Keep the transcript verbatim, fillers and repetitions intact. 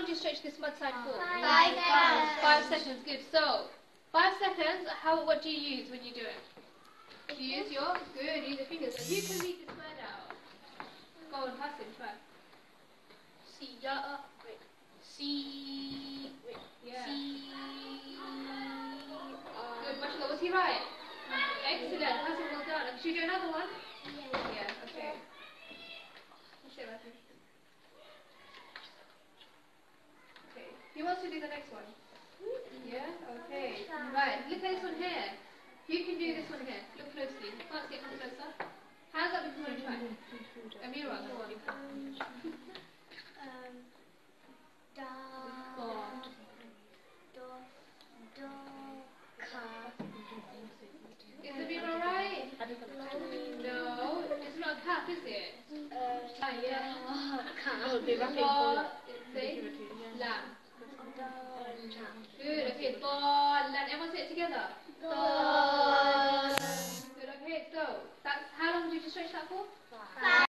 do you stretch this mud side for? Five seconds. Five seconds, good. So, five seconds, how, what do you use when you do it? Do you use your, good, use your fingers. So you can read this word out. Go on, pass it, try. C, yeah, wait. C, wait. Yeah. C, Good, mashallah, was he right? Excellent, pass it well done. Should we do another one? Yeah, okay. Let's sit right here. Okay, who wants to do the next one? Yeah, okay. Right, look at this one here. You can do this one here. Look closely. Can't see it, come closer. Hands up if you want to try. Amira, go on. um, da, Go. do, do, ka. Is Amira alright? No, it's not a cap, is it? Uh, Ah, yeah. ka. Ba, say, lam. Good, okay, Dalan. Everyone say it together. Dalan. Good, okay, so, that's, how long did you stretch that for?